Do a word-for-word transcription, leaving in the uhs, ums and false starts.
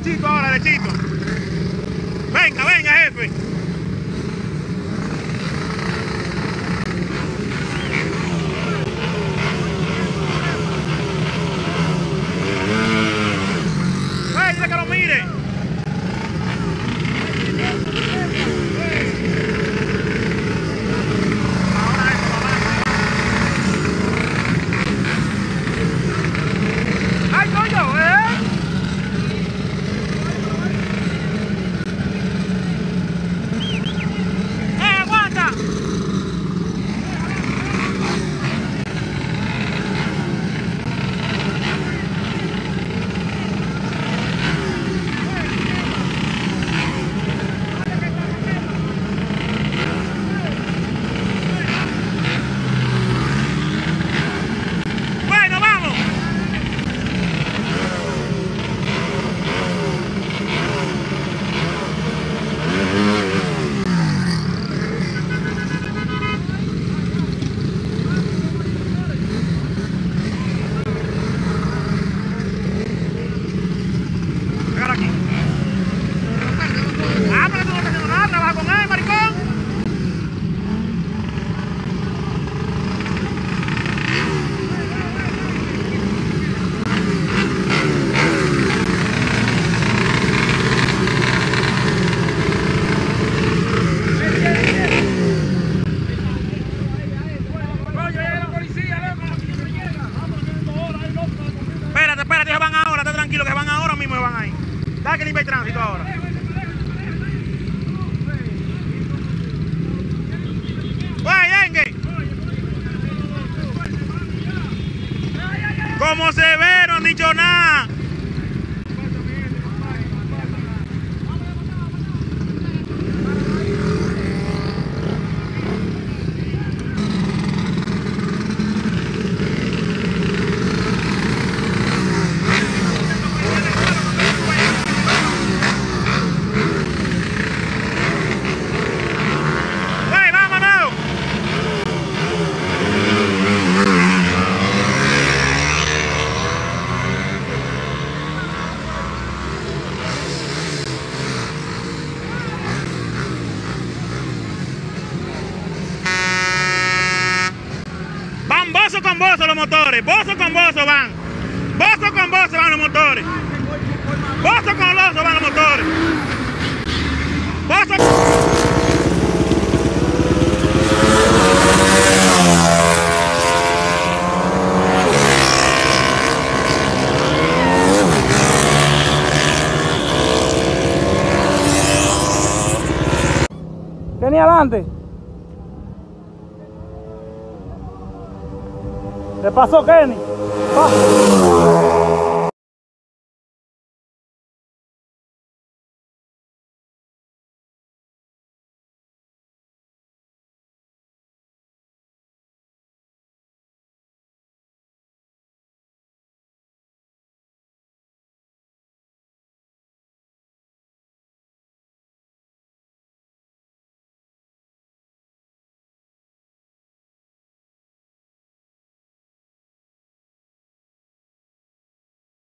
derechito ahora, derechito. Venga, venga, jefe. Venga, que lo mire. ¡Ay, coño, eh! Tranquilo, que van ahora mismo, van ahí. Da que limpia el tránsito ahora. ¡Oye, como se ve, no han dicho nada. Bozo con bozo los motores, bozo con bozo van, bozo con bozo van los motores, bozo con bozo van los motores, bozo con... Tenía adelante. ¿Qué pasó, Kenny? Oh.